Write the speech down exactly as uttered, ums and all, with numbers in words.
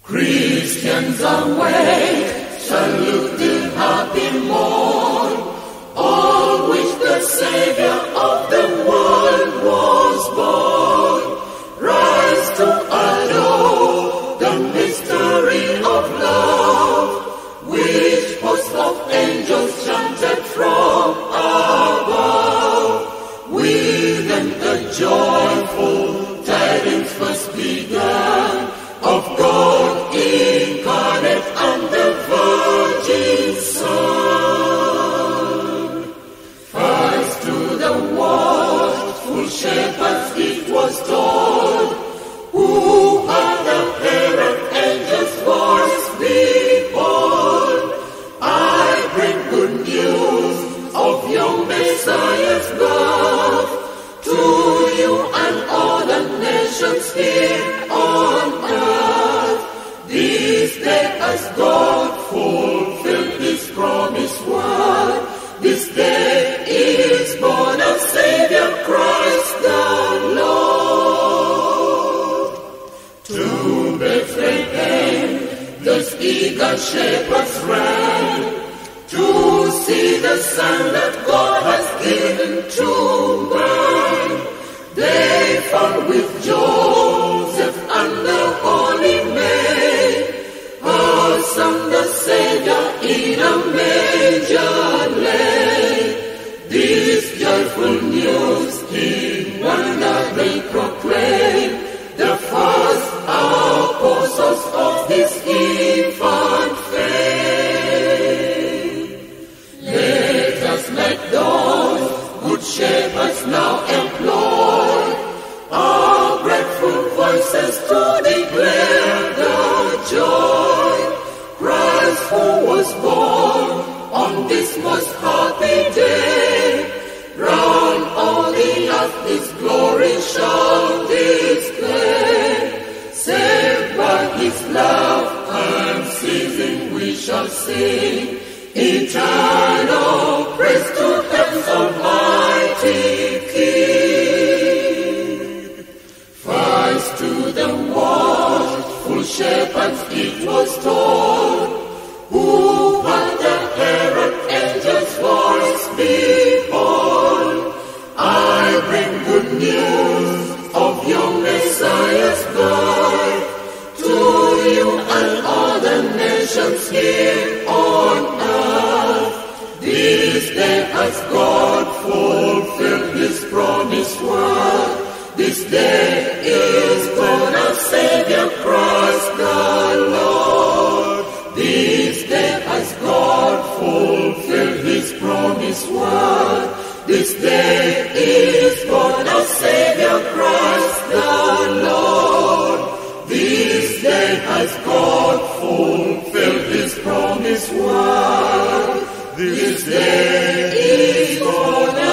Christians awake, salute the happy morn, on which the Savior of the world was born. Rise to adore the mystery of love, which host of angels chanted from above. With them the joyful tidings first began, of God incarnate and the Virgin Son. First to the watchful shepherds it was told, who heard the herald angel's voice, behold, I bring good news of your Messiah's birth to you and all the nations here on earth. This day has God fulfilled His promised word. This day is born a Savior, Christ the Lord. To Bethlehem those eager shepherds ran, to see the Son that God has given to man. They found with Joseph and the Holy Maid, her Son the Savior in a manger lay. This joyful news in wonder they proclaim, the first apostles of this infant faith. Let us like those good shepherds now employ our grateful voices to declare the joy. Christ who was born on this most happy day, round all the earth His glory shall display. Saved by His love unceasing we shall sing, eternal praise to Heaven's Almighty King. First to the watchful shepherds it was told, who heard the herald angel's voice, behold, I bring good news of your Messiah's birth to you and all the nations here on earth. This day has God fulfilled His promised word. This day is born a Savior, Christ the Lord. This day has God fulfilled His promised word. This day is born a Savior, Christ the Lord. This day has God fulfilled His promised word. This day is born